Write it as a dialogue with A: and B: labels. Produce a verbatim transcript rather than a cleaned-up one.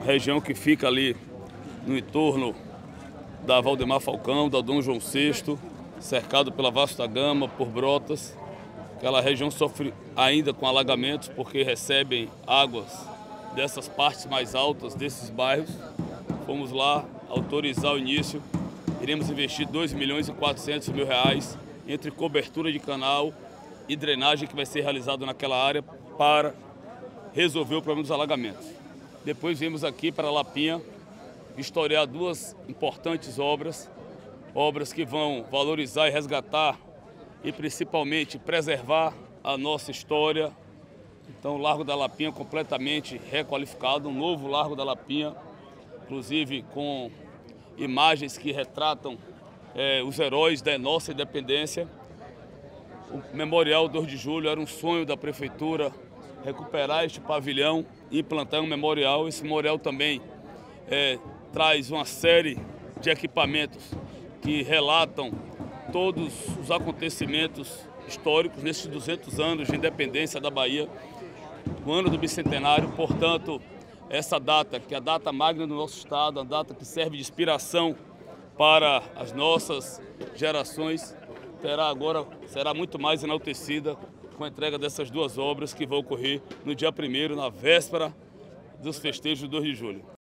A: região que fica ali no entorno da Valdemar Falcão, da Dom João sexto, cercado pela Vasta Gama, por Brotas. Aquela região sofre ainda com alagamentos porque recebem águas dessas partes mais altas desses bairros. Fomos lá autorizar o início, iremos investir dois milhões e quatrocentos mil reais entre cobertura de canal e drenagem que vai ser realizado naquela área para resolver o problema dos alagamentos. Depois viemos aqui para Lapinha vistoriar duas importantes obras, obras que vão valorizar e resgatar e principalmente preservar a nossa história. Então, o Largo da Lapinha completamente requalificado, um novo Largo da Lapinha, inclusive com imagens que retratam é, os heróis da nossa independência. O Memorial dois de julho era um sonho da Prefeitura recuperar este pavilhão e implantar um memorial. Esse memorial também é, traz uma série de equipamentos que relatam todos os acontecimentos históricos nesses duzentos anos de independência da Bahia, o ano do bicentenário. Portanto, essa data, que é a data magna do nosso estado, a data que serve de inspiração para as nossas gerações, terá agora, será muito mais enaltecida com a entrega dessas duas obras que vão ocorrer no dia primeiro, na véspera dos festejos do dois de julho.